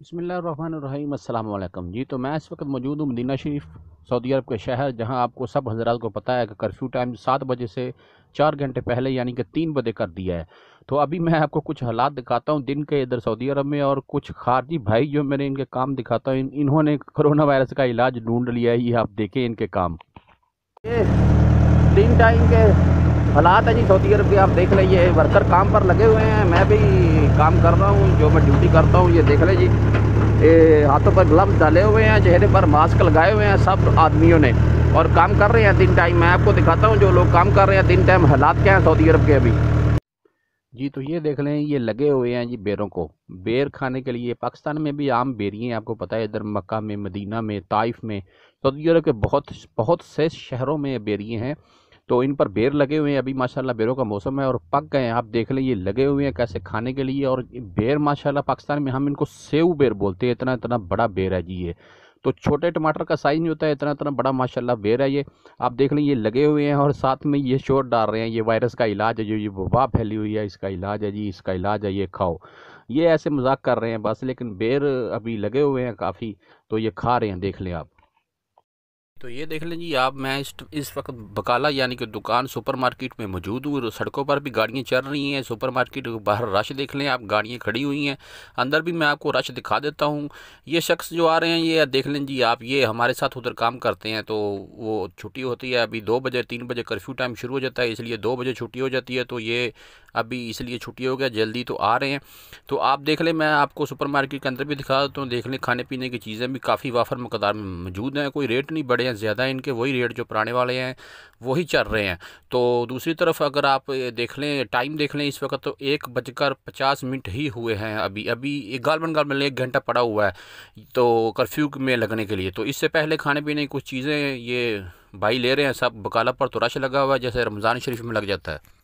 बिस्मिल्लाहिर्रहमानिर्रहीम अस्सलाम वालेकुम जी। तो मैं इस वक्त मौजूद हूँ मदीना शरीफ सऊदी अरब के शहर, जहाँ आपको सब हजरात को पता है कि कर्फ्यू टाइम 7 बजे से 4 घंटे पहले यानी कि 3 बजे कर दिया है। तो अभी मैं आपको कुछ हालात दिखाता हूँ दिन के इधर सऊदी अरब में, और कुछ खारजी भाई जो मेरे इनके काम दिखाता हूँ, इन्होंने कोरोना वायरस का इलाज ढूंढ लिया है। ये आप देखें इनके काम, ये 3 टाइम के हालात है जी सऊदी अरब के। आप देख लें, ये वर्कर काम पर लगे हुए हैं, मैं भी काम कर रहा हूँ, जो मैं ड्यूटी करता हूँ। ये देख लें जी, ये हाथों पर ग्लव्स डाले हुए हैं, चेहरे पर मास्क लगाए हुए हैं सब आदमियों ने, और काम कर रहे हैं 3 टाइम। मैं आपको दिखाता हूँ जो लोग काम कर रहे हैं 3 टाइम, हालात क्या हैं सऊदी अरब के अभी जी। तो ये देख लें, ये लगे हुए हैं जी बेरों को, बेर खाने के लिए। पाकिस्तान में भी आम बेरी हैं, आपको पता है, इधर मक्का में, मदीना में, ताइफ में, सऊदी अरब के बहुत बहुत से शहरों में बेरिए हैं। तो इन पर बेर लगे हुए हैं अभी, माशाल्लाह बेरों का मौसम है और पक गए हैं। आप देख लें, ये लगे हुए हैं कैसे खाने के लिए। और बेर माशाल्लाह पाकिस्तान में हम इनको सेव बेर बोलते हैं, इतना इतना बड़ा बेर है जी ये। तो छोटे टमाटर का साइज नहीं होता है, इतना इतना बड़ा माशाल्लाह बेर है ये। आप देख लें, ये लगे हुए हैं और साथ में ये शोर डाल रहे हैं, ये वायरस का इलाज है, जो ये वबा फैली हुई है, इसका इलाज है जी, इसका इलाज है, ये खाओ। ये ऐसे मजाक कर रहे हैं बस, लेकिन बेर अभी लगे हुए हैं काफ़ी, तो ये खा रहे हैं, देख लें आप। तो ये देख लें जी आप, मैं इस वक्त बकाला यानी कि दुकान सुपर मार्केट में मौजूद हूँ। सड़कों पर भी गाड़ियाँ चल रही हैं, सुपर मार्केट के बाहर रश देख लें आप, गाड़ियाँ खड़ी हुई हैं। अंदर भी मैं आपको रश दिखा देता हूँ। ये शख्स जो आ रहे हैं, ये देख लें जी आप, ये हमारे साथ उधर काम करते हैं। तो वो छुट्टी होती है अभी 2 बजे, 3 बजे कर्फ्यू टाइम शुरू हो जाता है, इसलिए 2 बजे छुट्टी हो जाती है। तो ये अभी इसलिए छुट्टी हो गया, जल्दी तो आ रहे हैं। तो आप देख लें, मैं आपको सुपर मार्केट के अंदर भी दिखा देता हूँ। देख लें, खाने पीने की चीज़ें भी काफ़ी वाफर मकदार में मौजूद हैं, कोई रेट नहीं बढ़े हैं ज़्यादा इनके, वही रेट जो पुराने वाले हैं वही चल रहे हैं। तो दूसरी तरफ अगर आप देख लें, टाइम देख लें, इस वक्त तो 1:50 ही हुए हैं। अभी अभी गालबन 1 घंटा पड़ा हुआ है तो कर्फ्यू में लगने के लिए। तो इससे पहले खाने पीने की कुछ चीज़ें ये भाई ले रहे हैं सब। बकाला पर तो रश लगा हुआ है, जैसे रमज़ान शरीफ में लग जाता है।